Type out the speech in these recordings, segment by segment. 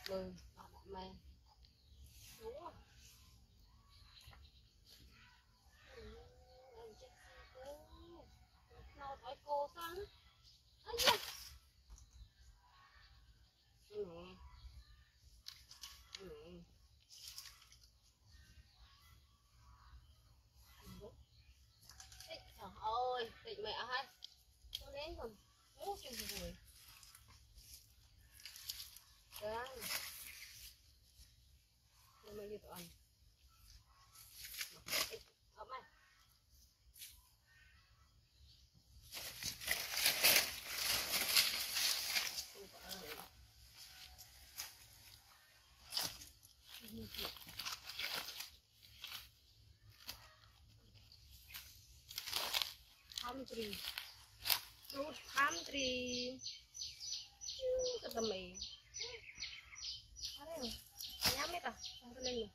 mừng mày đúng không? Nó thói cô sao ấy da. Ừ. Ừ. Trời ơi, tịnh mẹ hay tôi đến còn ngủ chừng rồi đấy nhưng mà như tụi anh ấm này tham trì rút tham trì cái tầm mì ở đây rồi nhám hết à không có lên rồi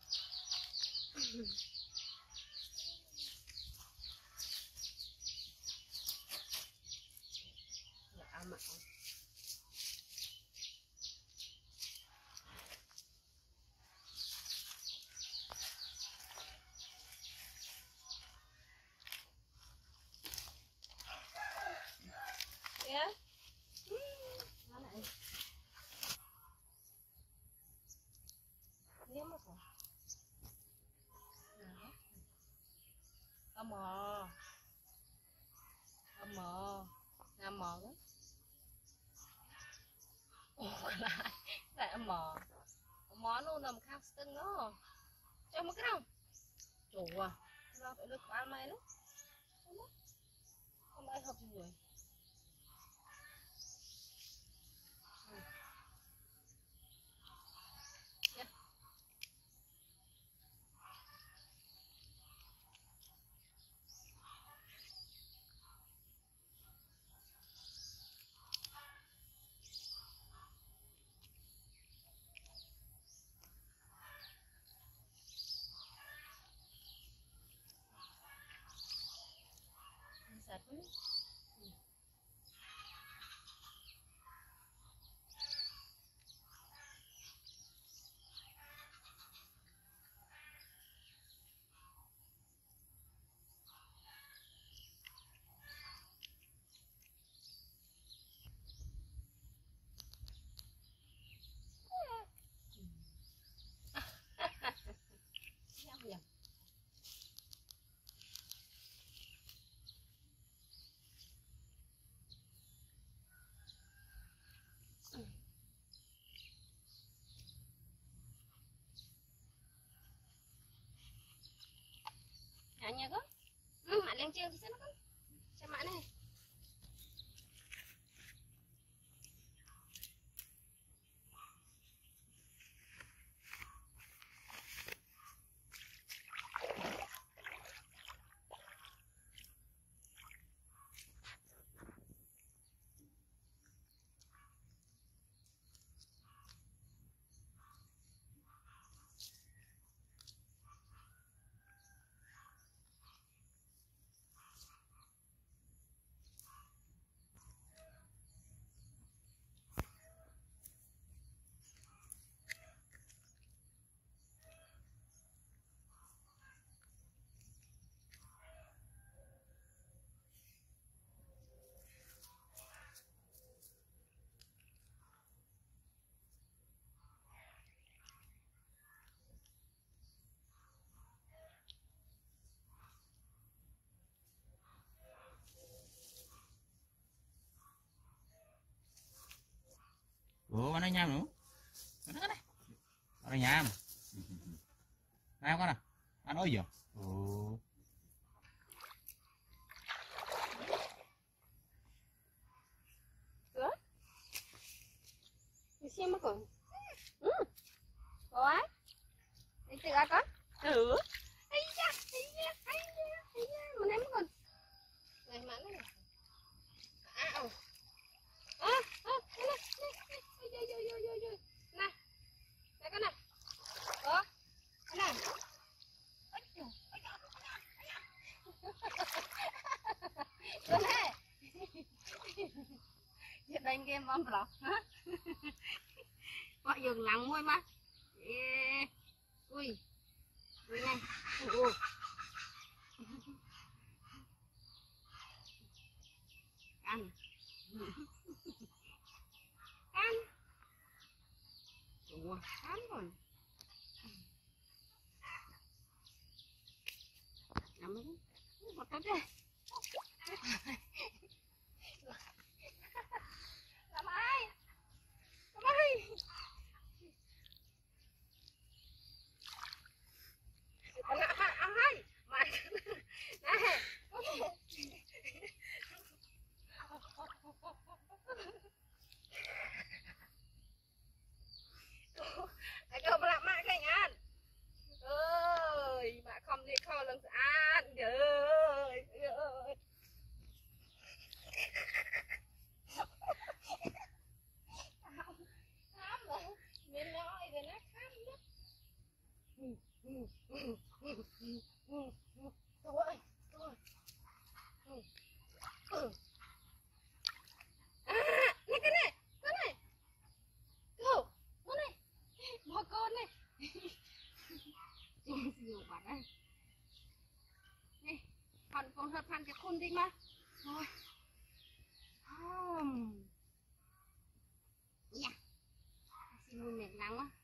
dạ mà yeah. Nó lại nhắm mất rồi mò mò nam mò đó lại mò luôn nằm khang tưng đó cho một cái đâu chủ à ra phải được ăn mày đó không ai học rồi sạch quá nha con mẹ lên chơi xem con xem mẹ này Ủa, nó nham nữa. Nó này. Nó nham. Nào con nè. Ăn ơi giờ. Ồ. Ủa? Đi xem mà con. Có đi chơi ai con? Ừ. Ây da, mình em con. Này mà nó. À. Nè. Đây con nè. Đó. Nè. Con nè. Đánh game bom block hả? gọi dừng lắng môi mà ui ui này ui ăn ăn ủa ăn rồi nằm đấy một cái đây làm ai ai mày này cơ mà làm mãi cái nhá ơi bà không đi kho lần ăn ơi ơi miền nói rồi nó khám lắm thôi thôi này cái này cô nó này bò con này nhiều bạn ơi này còn hợp phần cái khuôn đi mà rồi dạ xin mệt lắm á